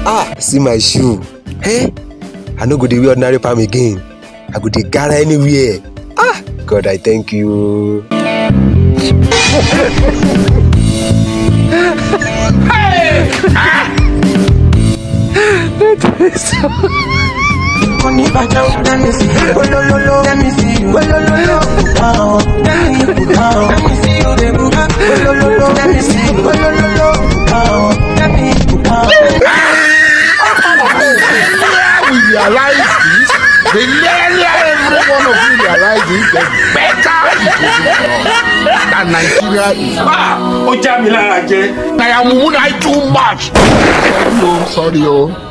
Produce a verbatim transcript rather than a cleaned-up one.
Ah, see my shoe. Hey, I no go dey wear ordinary palm again. I go dey gara anywhere. Ah, God, I thank you. Hey! Ah! Let me see. Let me see. Let me see. Let me see you dey move. Let me see. Let me We realize this. The earlier every one of you realize this, the better it will be that Nigeria is. Ah, ó já mi lára jẹ. I am woman too much. Sorry, oh, sorry, oh.